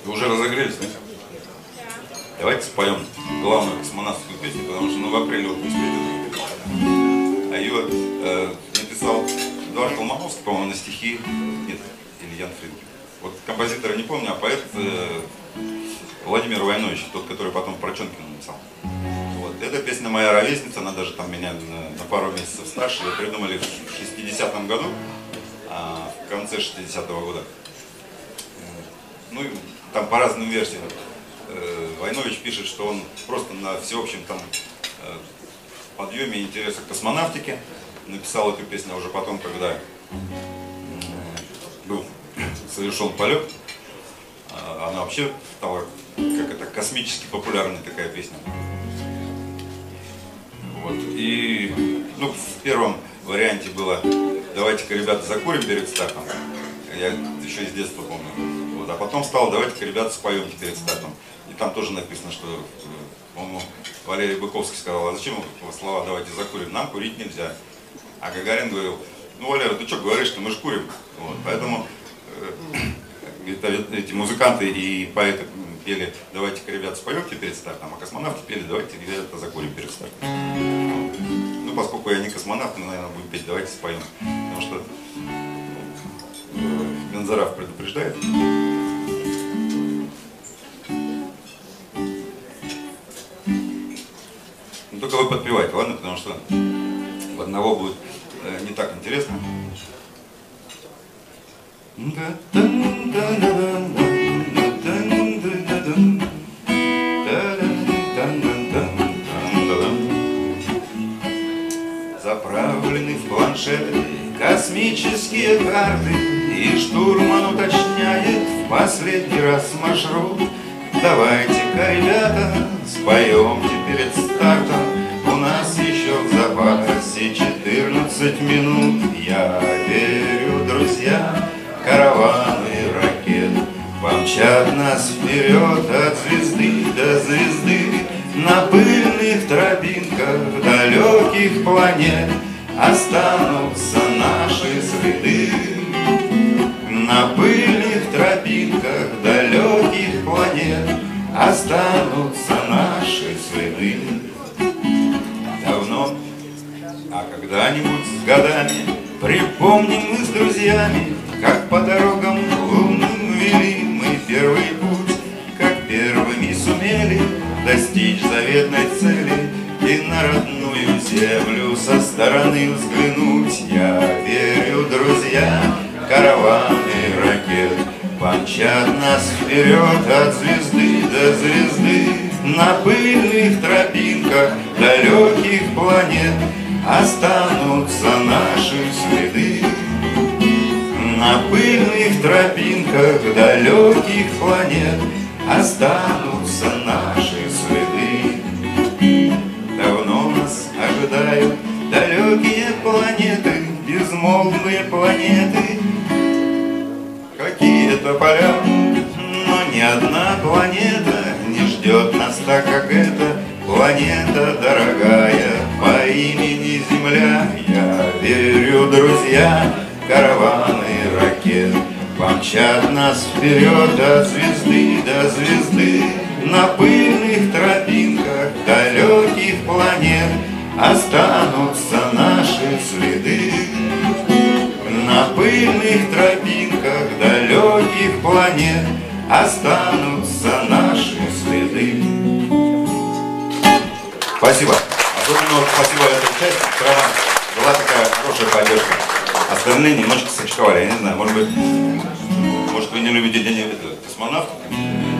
Вы уже разогрелись, нет? Давайте споем главную космонавтскую песню, потому что в апреле вот не спеть. А ее написал Эдуард Колмановский, по-моему, на стихи, нет, или Ян Фринкель. Вот композитора не помню, а поэт Владимир Войнович, тот, который потом про Чонкина написал. Вот. Эта песня моя ровесница, она даже там меня на пару месяцев старше. Ее придумали в 60-м году, в конце 60-го года. Ну, там по разным версиям. Войнович пишет, что он просто на всеобщем там подъеме интереса к космонавтике написал эту песню уже потом, когда был совершен полет. Она вообще стала как это космически популярная такая песня. Вот. И ну, в первом варианте было «Давайте-ка, ребята, закурим перед стартом». Я еще из детства помню. Вот. А потом стал «Давайте-ка, ребята, споем перед стартом». И там тоже написано, что, по-моему, Валерий Быковский сказал: а зачем вы слова «давайте закурим», нам курить нельзя. А Гагарин говорил: ну, Валера, ты что говоришь-то, мы же курим. Вот. Поэтому эти музыканты и поэты пели «давайте-ка, ребята, споемте перед стартом», а космонавты пели «давайте, ребята, закурим перед стартом». Ну, поскольку я не космонавт, мы, наверное, будем петь «давайте споем», потому что Мензарав предупреждает. Ну, только вы подпевайте, ладно, потому что в одного будет не так интересно. Заправлены в планшеты космические карты, и штурман уточняет в последний раз маршрут. Давайте-ка, ребята, споемте перед стартом, у нас еще в запасе 14 минут. Я верю, друзья, караваны ракет помчат нас вперед от звезды до звезды. На пыльных тропинках далеких планет останутся наши следы. На пыльных тропинках далеких планет останутся наши следы. Давно, а когда-нибудь с годами припомним мы с друзьями, как по дорогам лунным вели мы первый путь, как первыми сумели достичь заветной цели и на родную землю со стороны взглянуть. Я верю, друзья, караваны ракет помчат нас вперед от звезды до звезды. На пыльных тропинках далеких планет останутся наши следы. На пыльных тропинках далеких планет останутся наши следы. Давно нас ожидают далекие планеты, безмолвные планеты, какие-то поля, но ни одна планета не ждет нас так, как эта планета дорогая по имени Земля. Я верю, друзья, караваны ракет помчат нас вперед от звезды до звезды. На пыльных тропинках далеких планет останутся наши следы. На пыльных тропинках далеких планет останутся наши следы. Спасибо. Особенно спасибо этой части, прямо была такая хорошая поддержка. Остальные немножко сочковали, я не знаю, может быть, вы не любите День космонавтов?